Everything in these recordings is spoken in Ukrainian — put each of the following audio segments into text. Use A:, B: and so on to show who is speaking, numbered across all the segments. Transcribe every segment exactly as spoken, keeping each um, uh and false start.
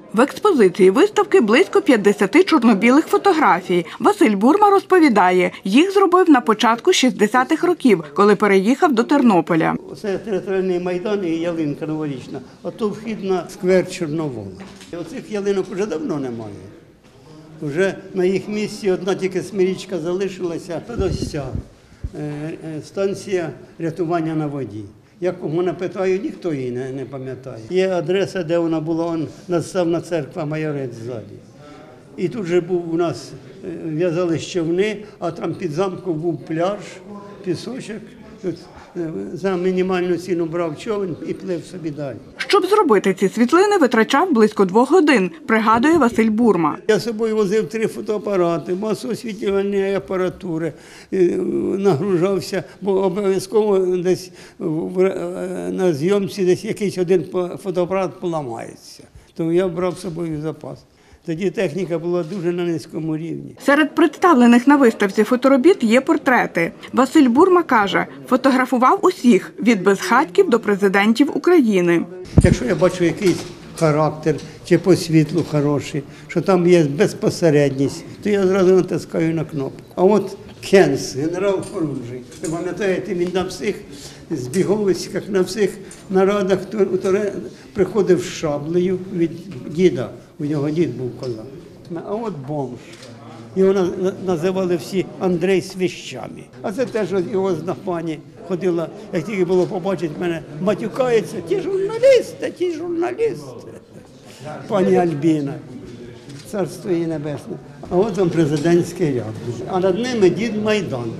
A: В експозиції виставки близько п'ятдесят чорно-білих фотографій. Василь Бурма розповідає, їх зробив на початку шістдесятих років, коли переїхав до Тернополя.
B: Це територіальний майдан і ялинка новорічна, а то вхід на сквер Чорновола. Оцих ялинок вже давно немає. Вже на їх місці одна тільки смирічка залишилася. Ось ця станція рятування на воді. Як мене питаю, ніхто її не, не пам'ятає. Є адреса, де вона була, он наставна церква Майорець ззаді. І тут же був у нас, в'язали човни, а там під замком був пляж, пісочок. Тут за мінімальну ціну брав човен і плив собі далі.
A: Щоб зробити ці світлини, витрачав близько двох годин, пригадує Василь Бурма.
B: Я з собою возив три фотоапарати, масу освітлювальної апаратури, нагружався, бо обов'язково десь на зйомці десь якийсь один фотоапарат поламається. Тому я брав з собою запас. Тоді техніка була дуже на низькому рівні.
A: Серед представлених на виставці фоторобіт є портрети. Василь Бурма каже, фотографував усіх – від безхатьків до президентів України.
B: Якщо я бачу якийсь характер чи по світлу хороший, що там є безпосередність, то я одразу натискаю на кнопку. А от Кенс, генерал Хорунжий, ви пам'ятаєте, він на всіх збіговиськах, на всіх нарадах приходив з шаблею від діда. У нього дід був козак. А от бомж. Його називали всі Андрей Свищами. А це теж його зна пані ходила, як тільки було побачити мене, матюкається, ті журналісти, ті журналісти. Пані Альбіна, царство її небесне. А от там президентський ряд. А над ними дід Майдан.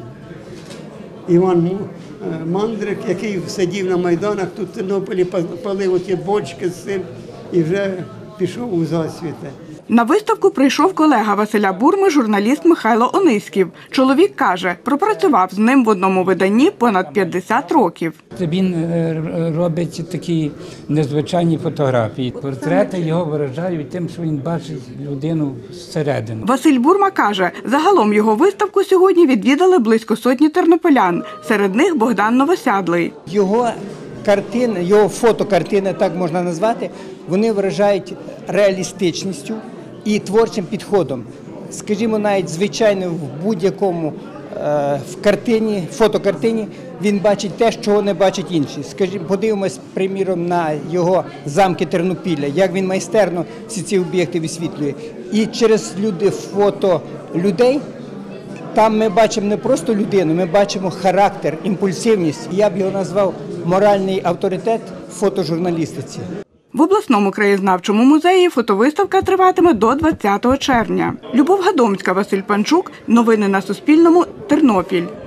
B: Іван Мандрик, який сидів на Майданах, тут в Тернополі палив оті бочки з цим і вже пішов у засвіти.
A: На виставку прийшов колега Василя Бурми, журналіст Михайло Ониськів. Чоловік каже, пропрацював з ним в одному виданні понад п'ятдесят років.
C: Він робить такі незвичайні фотографії. Портрети його виражають тим, що він бачить людину зсередини.
A: Василь Бурма каже, загалом його виставку сьогодні відвідали близько сотні тернополян. Серед них Богдан Новосядлий.
D: Його картини, його фотокартини, так можна назвати, вони виражають реалістичністю і творчим підходом. Скажімо, навіть звичайно в будь-якому е, в картині, фотокартині він бачить те, чого не бачать інші. Скажімо, подивимось, приміром, на його замки Тернопілля, як він майстерно всі ці об'єкти висвітлює. І через люди, фото людей там ми бачимо не просто людину, ми бачимо характер, імпульсивність. Я б його назвав моральний авторитет фотожурналістиці.
A: В обласному краєзнавчому музеї фотовиставка триватиме до двадцятого червня. Любов Гадомська, Василь Панчук. Новини на Суспільному. Тернопіль.